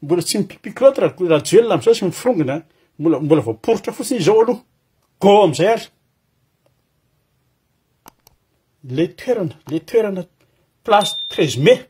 mbola tsy mipipika loatra raha duel am'izao sy mifrongina mbola voaporotra fotsiny izao aloha go am'izay ary le toerana place 13 mai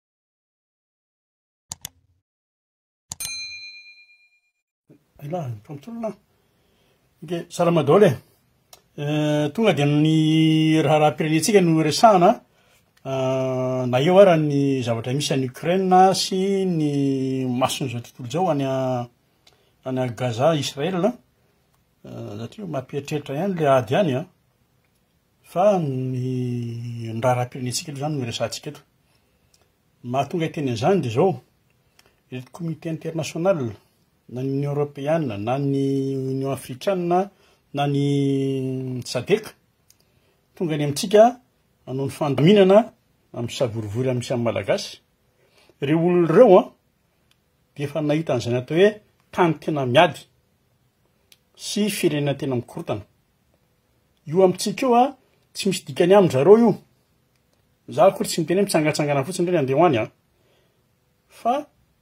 ila tontolona ke salama daholo tonga dia ny raha-pirenentsika no resahana na eo ara ny zavatra misy any Ukraine sy ny mason'izao tontolo zao any Gaza Israël satria mampieritreritra ihany le ady ihany fa ny raha-pirenentsika aloha zany no resahantsika eto mahatonga hiteny an'izany dia zao ireto communauté internationale na ny Union européenne na ny Union africaine na ny SADC tonga any amintsika hanao ny fandaminana amin'ny savorivory amin'ny samy malagasy reo olona ireo dia efa nahita an'izay natao hoe tany tena miady sy firenena tena mikorotana io amintsika io tsy misy dikany aminy zareo io za akory tsy miteny hoe mitsangatsangana fotsiny ireny andeha hoany fa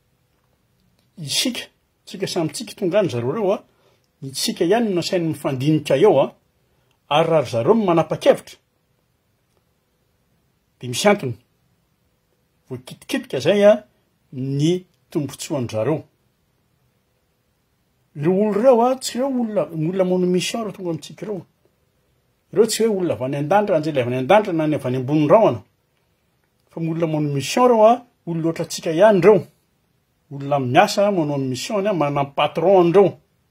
tsika samytsika tonga any zareo reo itsika ihany no nasainy mifandinika eo ary raha zareo manapa-kevitra dia misy antony voakitikitika zay ny tombotsoan zareo ireo olo reo tsy reo olona mono mission reo tonga amintsika reo tsy hoe olona avy any an-danitra anjely avy any an-danitra na ny avy any ambony rahona fa olona mono mission reo olona oatra tsika ihany reo olona miasa manao ny mission manana patron andreo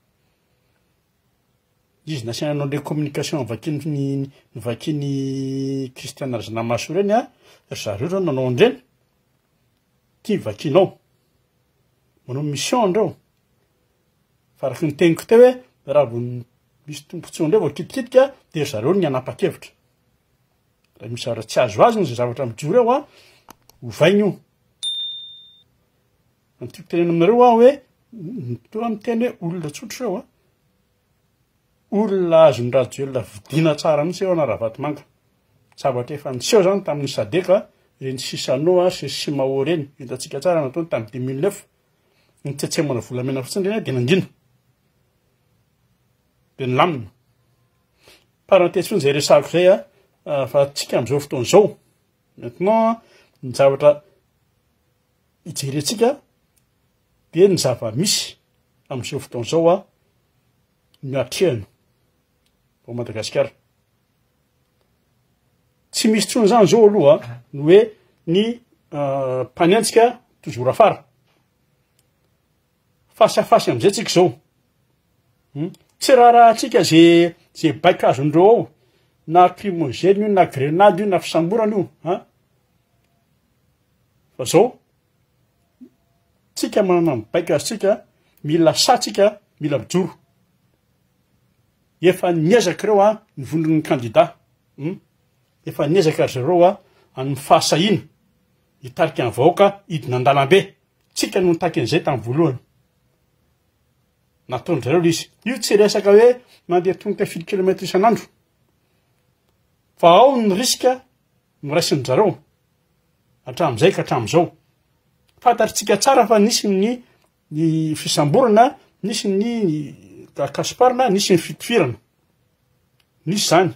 izy nasiana anao le communication vakiny Christiana Rajanamaso reny zareo reo nanao andreny tia vakinao manao mission andreo fa araky ny teniko teo hoe raha vo misy tombontsoa andreo voakitikitika dia zareo ny anapa-kevitra raha misy zavatra tsy azo azy ny zay zavatra mijoro eo hovainy io antiako tenena aminareo hoe toa miteny hoe olona tsotra reo olona azony raha duel vidina tsara mihitsy eo na raha vatomanga zavatra efa niseho zany tamin'ny SADC reny Sisano sy Simao reny hitantsika tsara nataony tamin'ny 2009 nitsetsehana volamena fotsiny reny dia nandina dia nilamina parenthèse fotsiny zay resahako zay fa tsika amin'izao fotoana izao maintenant ny zavatra hijerentsika dia ny zava-misy amin'izao fotoana izao miatrehana ao Madagasikara tsy misy tsony zany zao aloha no hoe ny mpaniantsika toujours afara fasy am'izay tsika zao tsy raha tsika zay baika azondreo ao na primogène io na grenade io na fisamborana io fa zao tsika manana mibaika azy mila satsika mila mijoro efa niezaka reo ny vondron'ny candidat efa niezaka zareo amin'ny fahasahina hitarika ny vahoaka hidina an-dalambe tsika no nitaky an'izay tamin'ny voalohany nataony zareo le izy io tsy resaka hoe mandeha tongotra 10 kilomètre isan'andro fa ao ny riska miraisiny zareo hatramin'izay ka hatramin'izao fantatritsika tsara fa nisy ny fisamborana nisy ny kasiparina nisy ny fitifirana nisy zany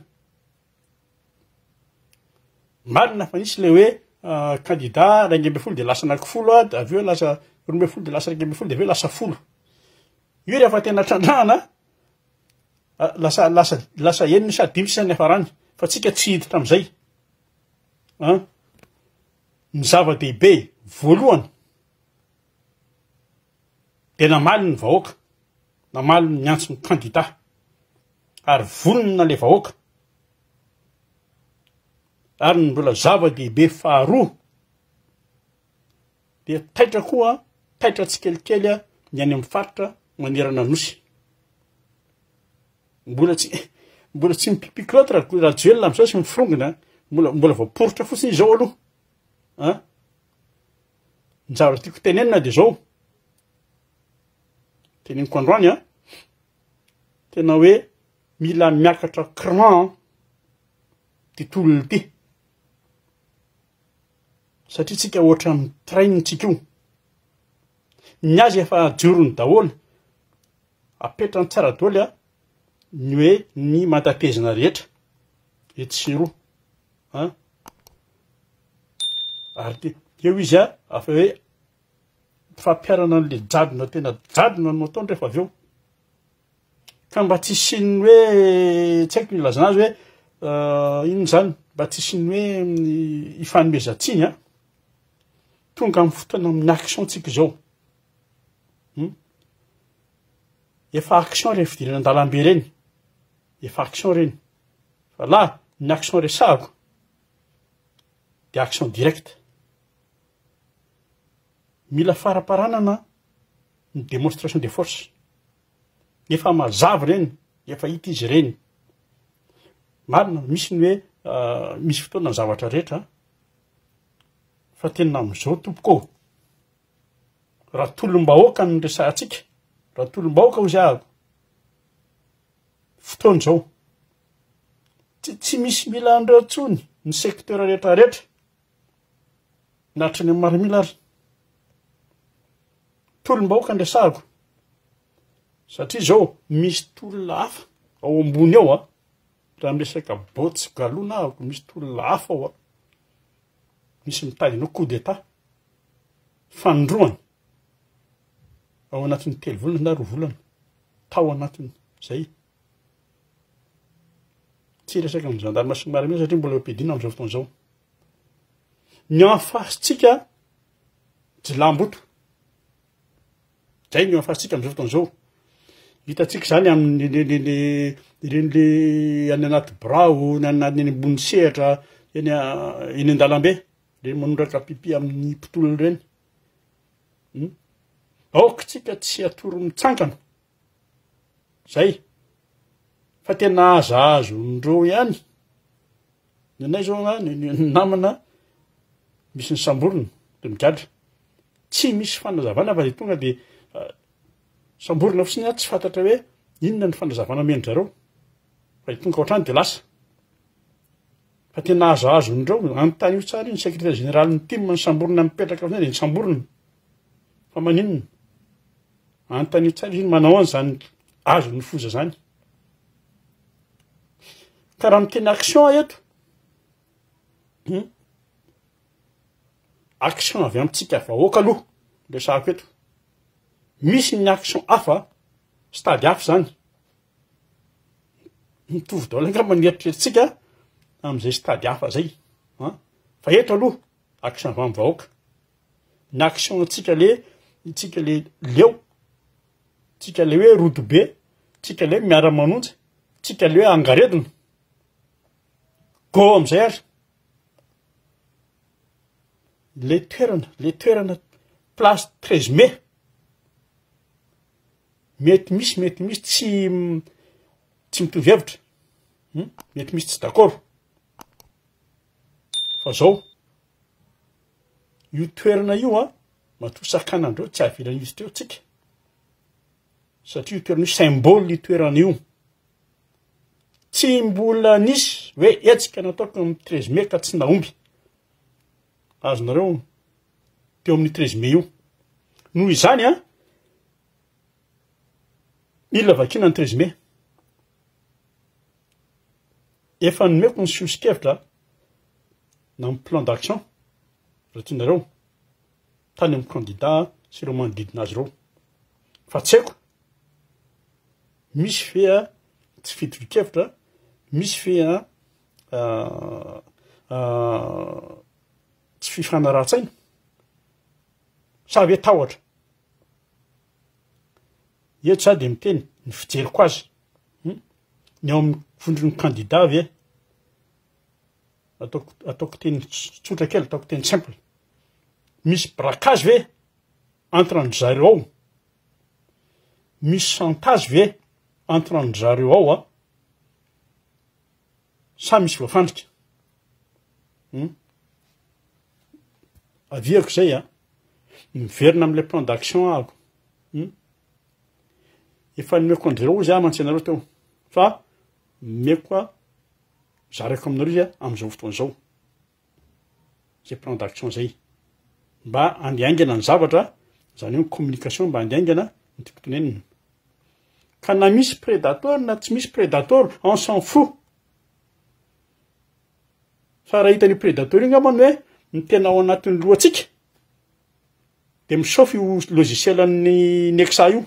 marina fa nisy le hoe candidat 2 dia lasa anankifolo avy eo lasa 12 dia lasa 2 dia avy eo lasa 10 io rehefa tena trandrahana lasa enina sa 5 sisany afarany fa tsika tsy hiditra am'izay ny zava-dehibe voalohany dia namaly ny vahoaka namaly ny antso ny candidat ary vonona le vahoaka ary ny mbola zava-dehibe faharoa dia taitra koa taitra tsikelikely ny any amin'ny faritra manerana nosy mbola tsy mipipika loatra raha duel am'izao sy mifrongina mbola voaporotra fotsiny izao aloha ny zavatra tiako tenenina dia zao teneniko androany tena hoe mila miakatra cran ty tolony ty satria tsika ohatra amin'ny trainitsika io ny azy efa jorony daholo apetrany tsara daholy a ny hoe ny matapezina rehetra etsy roa ary eo izy a afa hoe fampiarana an'le jadona tena jadona no ataony rehefa avy eo ka mba tsy siny hoe tsy haiko ny ilazana azy hoe ino zany mba tsy siny hoe ifanomezantsiny a tonga amin'ny fotoana amin'ny actiontsika zao efa action reny fidirana an-dalambe reny efa action reny fa la ny action resahako de action directe mila faraparanana ny démonstration de force efa mazava reny efa hita izy reny marina misy ny hoe misy fotoana ny zavatra rehetra fa tena am'izao tompoko raha tolom-bahoaka ny resahantsika raha tolom-bahoaka hozy ahako fotoana zao tsy misy mila andreo tsony ny secteur rehetra rehetra natrany marimila ary tolom-bahoaka ny resahako satria zao misy tolona hafa ao ambony ao raha miresaka botsy galona ahako misy tolona hafa ao misy mitadina coup d'état fandroany ao anatin'ny 3 volana na 2 volana tao anatiny zay tsy resaka amin'ny gendarme sy marimila satria mbola ampiadina amin'izao fotoana zao ny enfasitsika jilamboto zay ny enfasitsika amin'izao fotoana zao hitatsika zany amin'ny ren'le any anaty brao ny any ambony sehatra eny an-dalambe reny manondraka pipi amin'ny mpitolony reny aoka tsika tsy atoro mitsangana zay fa tena azo ndreo ihany ny anay zao ny namana misy ny samborona de migadra tsy misy fanazavana fa de tonga de samborona fotsiny tsy fantatra hoe inona ny fanazavana mendry zareo fa tonga ohatrany de lasa fa tena azo ndreo anontany io tsara iny secrétaire général ny team ny samborona mipetraka de ny samborona fa maninona anontany io tsara iny manao any zany azo ny foza zany ka raha miteny action eto action avy amintsika vahoaka aloha resahako eto misy ny action hafa stady hafa zany mitovy daholo angamba ny eritreretintsika amin'izay stady hafa zay fa eto aloha action avy amin'ny vahoaka ny action tsika le leo tsika le hoe rodo be tsika le miara-manonja tsika le hoe angaredina go am'izay ary le toerana place 13 mai mety misy tsy mitovy hevitra mety misy tsy d'accord fa zao io toerana io matosakanandreo tsy ahavilana izy teo tsika satria io toerana io symbole io toerana io tsy mbola nisy hoe etsika nataoko amin'ny 13 mai ka tsy naomby azonareo teo amin'ny 13 mai io noho izany milina vakina ny 13 mai efa nomeko ny siosikevitra na amin'ny plan d'action raha tianareo tany amin'ny candidat sy ireo manodidina azy reo fa tsy haiko misy fe tsy fitokevitra misy fe tsy fifanarahan-tsaina sa ve tahotra eto za de miteny ny fijeriko azy ny ao amin'ny fondron'ny candidat ve ataoko teny tsotra kely ataoko teny simple misy braquage ve entre andry zareo ao misy chantage ve entre andry zareo ao sa misy voafandrika aviako zay miverina am'le plan d'action ahako efa nomeko andreo izy mantsenareo teo fa meko zareko aminareo izy am'izao fotoana zao zay plan d'action zay mba andiaingana ny zavatra zany hoe communication mba andiaingana ny tiako-tonenina ka na misy prédateur na tsy misy prédateur on s'en fout fa raha hitany prédateur iny amany hoe ny tena ao anatin'ny lohantsika de misaofy io logiciel ny Nexa io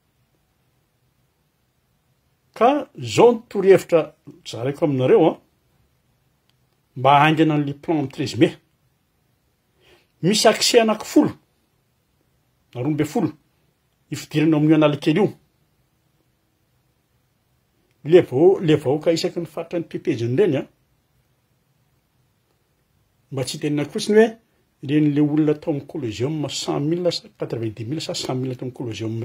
ka zao ny torohevitra zaraiko aminareo mba haingana an'le plan am 13 mai misy accès anaky 10 na 12 ifidirana amin'io analakely io le vahoaka isaky ny faritra ny pepejiny reny mba tsy hitenenako fotsiny hoe ren'le olona atao amin'ny colosseum 100 000 90 000 sa 100 000 atao amin'ny colosseum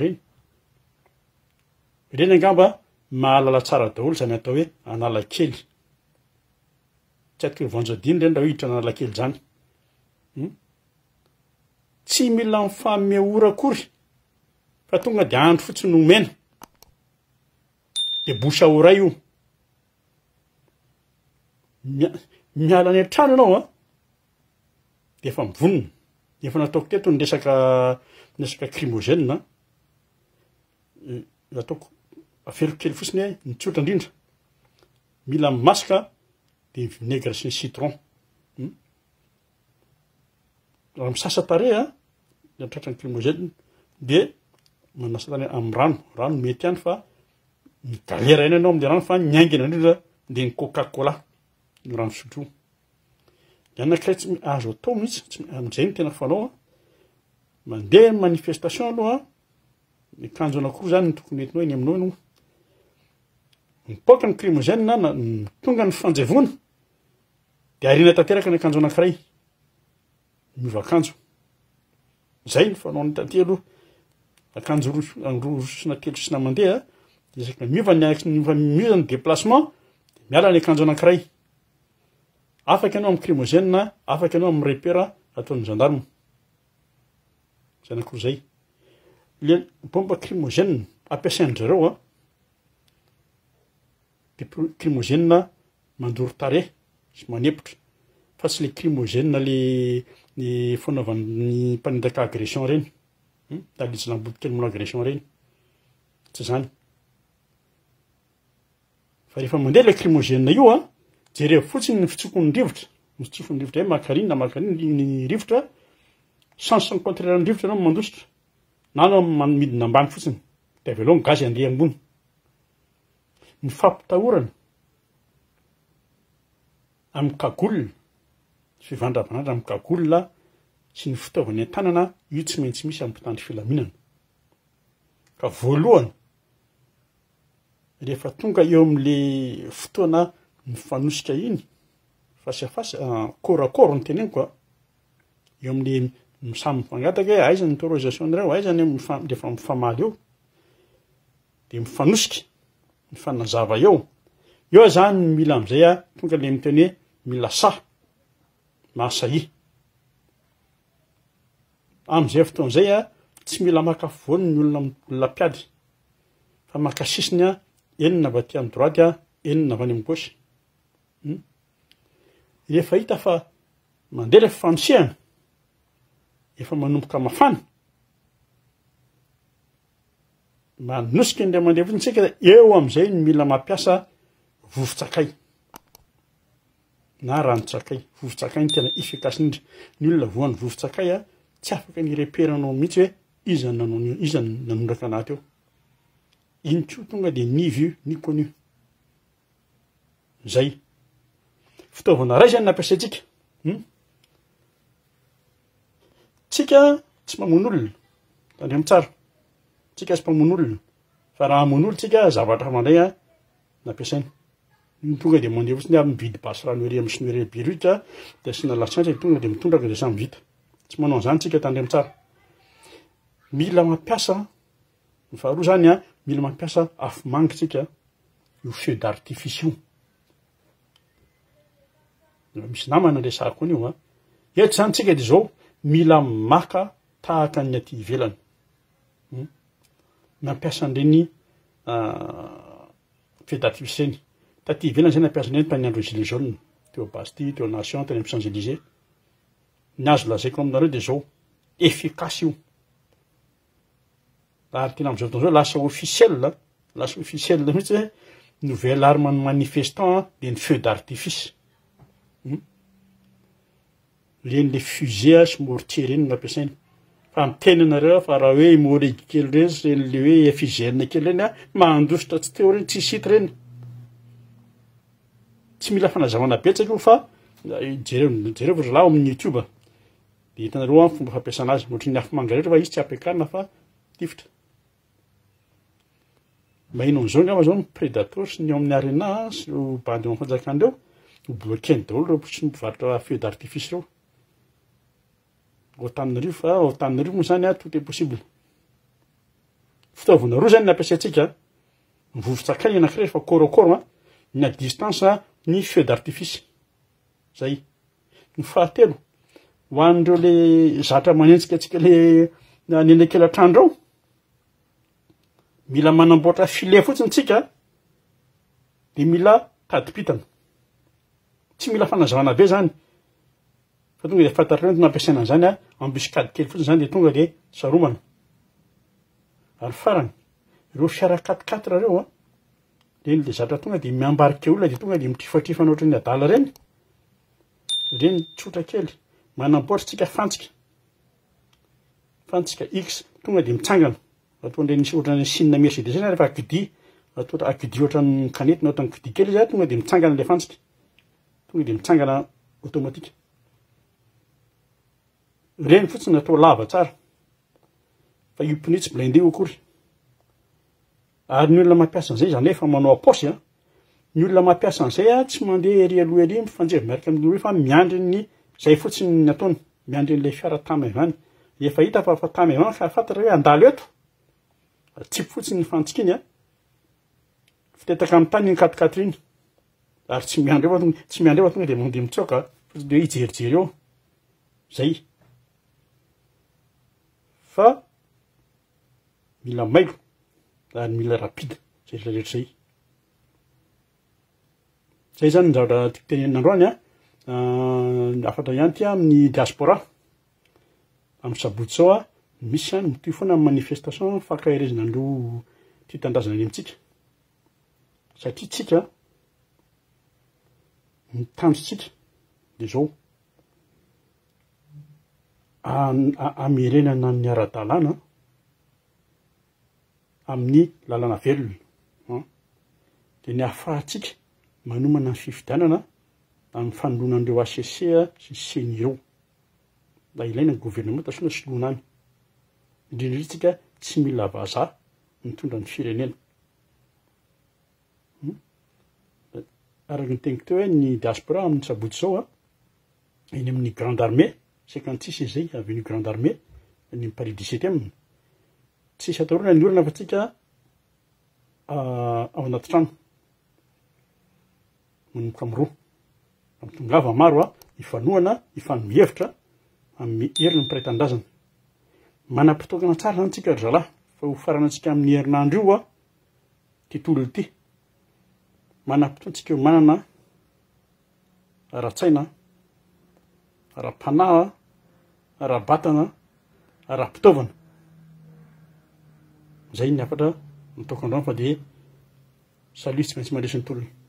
reny angamba mahalala tsara daholo zany atao hoe analakely tsy atoko ny vanjadiny reny raha hoe hiditra analakely zany tsy mila mifameora akory fa tonga de andro fotsiny omena de bosa oray io miala any an-trano ianao de efa mivonina efa nataoko teto ny resaka crimogène nataoko aferiko kely fotsiny hoe nitsotra indrindra mila masaka de vinaigre sy ny citron raha misasa tare natratra ny crimogène de manasa tany amin'ny rano mety ihany fa migalera eny ianao amin'le rano fa niaingina indrindra de ny Coca-Cola ny rano fisotro de anankiray tsy azo atao mihitsy am'izay ny tena fanao mandeha manifestation aloha ny kanjo anankiroa zany ny tokony entinao eny aminao no mipoaka ny crimogène na tonga ny fanjevona de arina tanteraka ny akanjo anankiray miova akanjo zay ny fanao ny tantelo akanjo roa sina telo sina mandeha isaky miova ny déplacement de miala ny akanjo anankiray afaka ianao amin'ny crimogène afaka ianao amin'ny repère ataon'ny gendarme zay anankiroa zay le bomba crimogène ampiasain-jareo de crimogène mandoro tare sy manepotra fa tsy le crimogène le ny fanaovan'ny mpanendaka agression reny talizy lamboly kely manao agression reny tsy zany fa rehefa mandeha le crimogène io jereo fotsiny ny fitsokony rivotra mitsofony rivotra hoe makariny ny rivotra chance ny contraire ny rivotra anao mandositra na anao midina ambany fotsiny de avy aloha ny gazy andeha ambony ny fampitahorana amin'ny kagolina fivandravandra amin'ny kagolina sy ny fitaovany an-tanana io tsy maintsy misy amin'ny mpitandry filaminana ka voalohany rehefa tonga eo amin'le fotoana mifanosika iny face à face corps à corps ny teneniko eo amin'le samy mifangataka hoe aiza ny autorisation reo aizany rehefa mifamaly eo de mifanosika mifanazava eo zany mila am'izay tonga le miteny hoe mila masahy am'izay fotoan'izay tsy mila maka voany ny olona mpiady fa maka sisiny enina avy aty amin'ny droite enina avy any amin'ny gauche rehefa hita fa mandeha le fifanosehana efa manomboka mafana manosika indray mandeha fotsiny tsika eo am'izay ny mila mampiasa vovo-tsakay na rano-tsakay vovo-tsakay ny tena efficace indrindra ny olona voan'ny vovo-tsakay tsy afaka ny repéranao mihitsy hoe izany nanondraka anaty eo iny ko tonga de ni vu ni connu zay fitaovana ray zany nampiasaitsika tsika tsy mamono olona tandremo tsara tsika tsy mpamono olona fa raha hamono olo tsika zavatra mandray nampiasaina tonga de mandeha fotsiny aby mividy basy rano ery amin'ny sinoery biruka de sina lasantsa tonga de mitondraka de samy vita tsy manao an'izany tsika tandremo tsara mila mampiasa ny faharoa zany mila mampiasa afo-mangy tsika io feu d'artifice io misy namana resahako an'io eto zany tsika de zao mila maka tahaka ny aty ivelany mampiasa an'ireny feu d'artifice reny taty ivelany zay nampiasa an'ireny tany andro gilet jaune teo Bastille teo Nation teny amin'ny Champs-Élysées ny azo lazaiko aminareo de zao efficace io ary tena am'izao fotoana zao lasa officiel mihitsy hoe nouvelle arme manifestant de ny feu d'artifice. Reny le fusée sy mortier reny no ampiasaina. Fa mitenanareo fa raha hoe moregi kely reny sy reny le hoe fusée kely reny mandositra tsy teo reny tsy hita reny. Tsy mila fanazavana betsaka io fa jereo zalahy amin'ny YouTube de hitanareo fomba fampiasana azy ohatry ny afomanga rehetra fa izy tsy ampiakarina fa tifitra. Maheno an'izao angamba zao ny prédateur sy ny ao amin'ny arena sy ireo bandy amin'ny fanjakana reo bloqueny daholo reo tsy mpivarotra feu d'artifice reo. Ao-Tananarivo fa ao-Tananarivo moa zany tout est possible. Fitaovana roa zany nampiasaintsika mivovo-tsakay anankiray fa corps ny à distance ny feu d'artifice. Zay. Ny fahatelo ho an'ireo le zatra manenjika antsika le nenekelatrano reo. Mila manamboatra filet fotsiny tsika de mila tadipitana. Tsy mila fanazavana be zany. Fa tonga de fantatrareo ny nampiasaina an'izany embuscade kely fotsiny zany de tonga de saromana. Ary farany ireo fiara 4x4 reo reny le zatra tonga de miambarika olona de tonga de mitrifatrifana ohatry ny adala reny. Reny tsotra kely. Manamboatra tsika fantsika X tonga de mitsangana. Ataon'ireny ohatran'ny sinina Mercedes zany rehefa agidi, agidi ohatran'ny kanety na ohatran'ny gidi kely izy tonga de mitsangana le fantsika. Tonga de mitsangana automatique. Reny fotsiny natao lava tsara. Fa io pneu tsy blindé io akory. Ary ny olona mampiasa an'izay zany efa manao apaosy ny olona mampiasa an'izay tsy mandeha ery aloha ery mifanjeva miaraka amin'ny hoe fa miandry ny zay fotsiny ny ataony miandry n'ilay fiara tamevany. Efa hita fa tamevany fa fantatra hoe andalo eto. Tsipy fotsiny ny fantsika iny fitetaka amin'ny tany ny 4x4 iny. Ary tsy miandry eo tonga de mandeha mitsoaka de hijerijery eo. Zay. Fa mila mailo ary mila rapide zay rehetra zay. Zay zany ny zavatra tiako tenenina androany afatra ihany ty amin'ny diaspora. Amin'ny sabotsy zao misy any mitohy foana amin'ny manifestation fankahirezana andreo tia tandrazana any amintsika. Satria tsika ny tanjotsika de zao amerenana ny ara-dalàna amin'ny lalàna velona. De ny ahafahantsika manomana ny fifidianana amin'ny fanoloana an'ireo ACC sy CENI ireo. Da ilaina ny gouvernement tasoina soloana any. Indrindratsika tsy mila vazaha mitondra ny firenena. Araka ny teniko teo hoe ny diaspora amin'ny sabotsy zao eny amin'ny grande armée 56 zay avenue grande armée ny Paris 17e. Tsisy atorona ny olona fa tsika ao anaty trano manomboka am'roa amin'ny tongava maro ifanohana ifanomihevitra amin'ny herin'ny mpiray-tandrazana. Manam-potokana tsara zany tsika ry zalahy fa ho farana antsika amin'ny herinandro io ty tolo ty. Manam-potoana tsika eo manana ara-tsaina, ara-panahy, ara-batana, ara-pitaovana. Zay ny afatra nataoko androany fa de salut tsy maintsy mandresy ny tolony.